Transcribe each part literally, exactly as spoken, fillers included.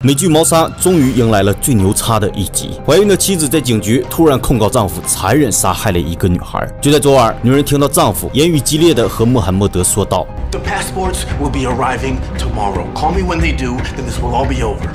美剧《谋杀》终于迎来了最牛叉的一集。怀孕的妻子在警局突然控告丈夫残忍杀害了一个女孩。就在昨晚，女人听到丈夫言语激烈的和穆罕默德说道 ：“The passports will be arriving tomorrow. Call me when they do, then this will all be over.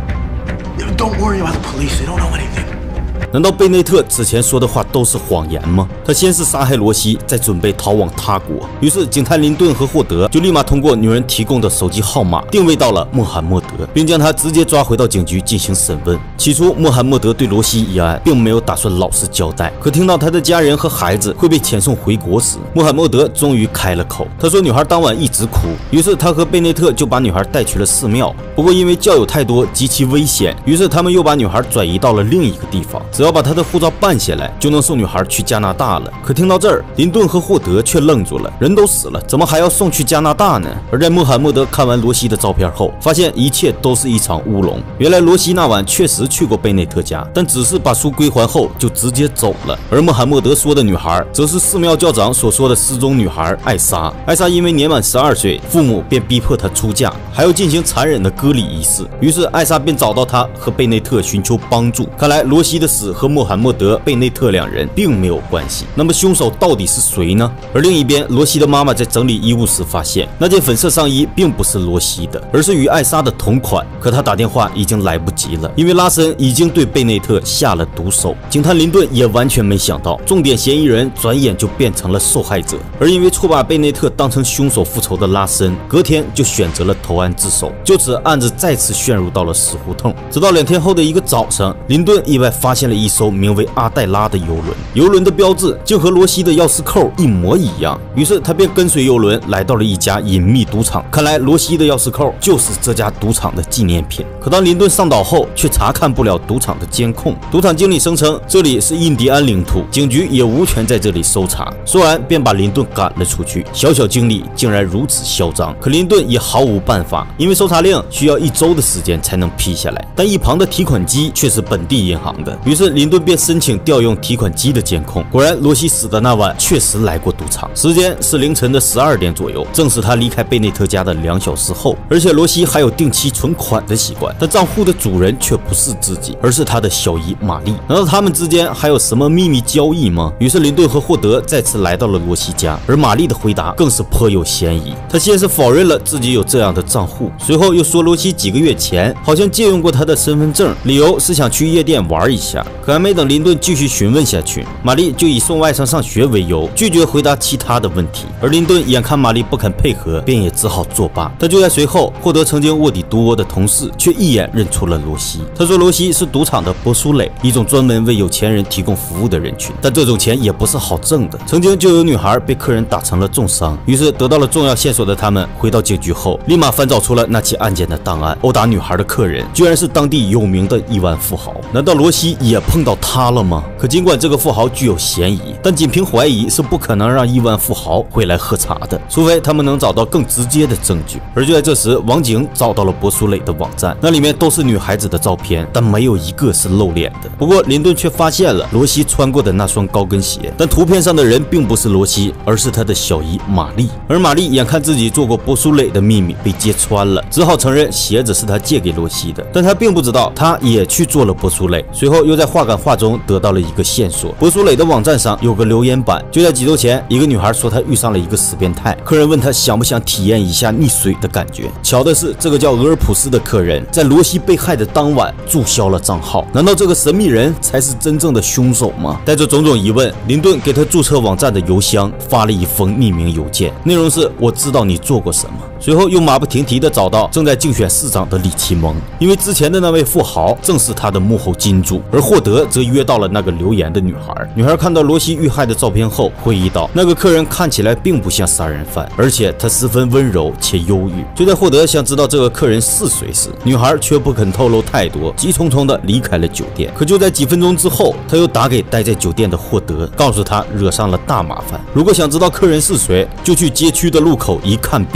Don't worry about the police. They don't know anything.” 难道贝内特之前说的话都是谎言吗？他先是杀害罗西，再准备逃往他国。于是，警探林顿和霍德就立马通过女人提供的手机号码定位到了穆罕默德，并将他直接抓回到警局进行审问。起初，穆罕默德对罗西一案并没有打算老实交代，可听到他的家人和孩子会被遣送回国时，穆罕默德终于开了口。他说女孩当晚一直哭，于是他和贝内特就把女孩带去了寺庙。不过因为教友太多，极其危险，于是他们又把女孩转移到了另一个地方。只要把她的护照办下来，就能送女孩去加拿大了。可听到这儿，林顿和霍德却愣住了，人都死了，怎么还要送去加拿大呢？而在穆罕默德看完罗西的照片后，发现一切都是一场乌龙。原来罗西那晚确实去过贝内特家，但只是把书归还后就直接走了。而穆罕默德说的女孩，则是寺庙教长所说的失踪女孩艾莎。艾莎因为年满十二岁，父母便逼迫她出嫁，还要进行残忍的割礼仪式。于是艾莎便找到她和贝内特寻求帮助。看来罗西的死和穆罕默德、贝内特两人并没有关系。那么凶手到底是谁呢？而另一边，罗西的妈妈在整理衣物时发现，那件粉色上衣并不是罗西的，而是与艾莎的同款。可她打电话已经来不及了，因为拉森已经对贝内特下了毒手。警探林顿也完全没想到，重点嫌疑人转眼就变成了受害者。而因为错把贝内特当成凶手复仇的拉森，隔天就选择了投案自首。就此，案子再次陷入到了死胡同。直到两天后的一个早上，林顿意外发现了一艘名为阿黛拉的游轮，游轮的标志竟和罗西的钥匙扣一模一样。于是他便跟随游轮来到了一家隐秘赌场，看来罗西的钥匙扣就是这家赌场的纪念品。可当林顿上岛后，却查看不了赌场的监控。赌场经理声称这里是印第安领土，警局也无权在这里搜查。说完便把林顿赶了出去。小小经理竟然如此嚣张，可林顿也毫无办法，因为搜查令需要一周的时间才能批下来，但一旁的提款机却是本地银行的。于是林顿便申请调用提款机的监控。果然，罗西死的那晚确实来过赌场，时间是凌晨的十二点左右，正是他离开贝内特家的两小时后。而且罗西还有定期存款的习惯，但账户的主人却不是自己，而是他的小姨玛丽。难道他们之间还有什么秘密交易吗？于是林顿和霍德再次来到了罗西家，而玛丽的回答更是颇有嫌疑。她先是否认了自己有这样的账户，随后又说罗西几个月前好像借用过他的身份证，理由是想去夜店玩一下。可还没等林顿继续询问下去，玛丽就以送外甥上学为由，拒绝回答其他的问题。而林顿眼看玛丽不肯配合，便也只好作罢。但就在随后，获得曾经卧底毒窝的同事却一眼认出了罗西。他说罗西是赌场的波苏蕾，一种专门为有钱人提供服务的人群，但这种钱也不是好挣的。曾经就有女孩被客人打成了重伤。于是得到了重要线索的他们回到警局后，立马翻找出了那起案件的档案。殴打女孩的客人居然是当地有名的亿万富豪。难道罗西也碰到他了吗？可尽管这个富豪具有嫌疑，但仅凭怀疑是不可能让亿万富豪回来喝茶的，除非他们能找到更直接的证据。而就在这时，网警找到了波苏蕾的网站，那里面都是女孩子的照片，但没有一个是露脸的。不过林顿却发现了罗西穿过的那双高跟鞋，但图片上的人并不是罗西，而是他的小姨玛丽。而玛丽眼看自己做过波苏蕾的秘密被揭穿了，只好承认鞋子是他借给罗西的，但他并不知道他也去做了波苏蕾。随后又在话赶话中得到了一个线索，波苏蕾的网站上有个留言板，就在几周前，一个女孩说她遇上了一个死变态，客人问她想不想体验一下溺水的感觉。巧的是，这个叫俄尔普斯的客人在罗西被害的当晚注销了账号。难道这个神秘人才是真正的凶手吗？带着种种疑问，林顿给他注册网站的邮箱发了一封匿名邮件，内容是我知道你做过什么。随后又马不停蹄地找到正在竞选市长的李奇蒙，因为之前的那位富豪正是他的幕后金主。而霍德则约到了那个留言的女孩。女孩看到罗西遇害的照片后回忆道，那个客人看起来并不像杀人犯，而且他十分温柔且忧郁。就在霍德想知道这个客人是谁时，女孩却不肯透露太多，急匆匆地离开了酒店。可就在几分钟之后，他又打给待在酒店的霍德，告诉他惹上了大麻烦，如果想知道客人是谁，就去街区的路口一看便知。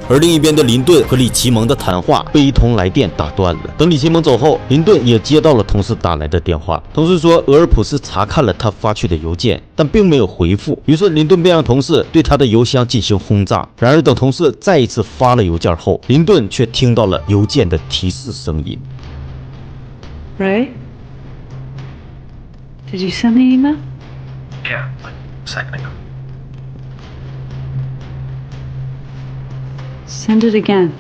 而另一边的林顿和李奇蒙的谈话被一通来电打断了。等李奇蒙走后，林顿也接到了同事打来的电话，同事说俄尔普斯查看了他发去的邮件，但并没有回复。于是林顿便让同事对他的邮箱进行轰炸。然而等同事再一次发了邮件后，林顿却听到了邮件的提示声音。 Ray, did you send the email? Yeah, like a second ago. Send it again.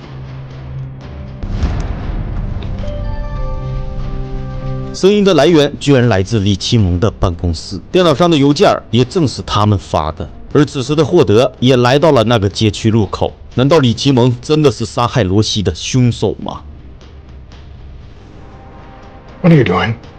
声音的来源居然来自李奇蒙的办公室，电脑上的邮件也正是他们发的。而此时的霍德也来到了那个街区路口。难道李奇蒙真的是杀害罗西的凶手吗？ What are you doing?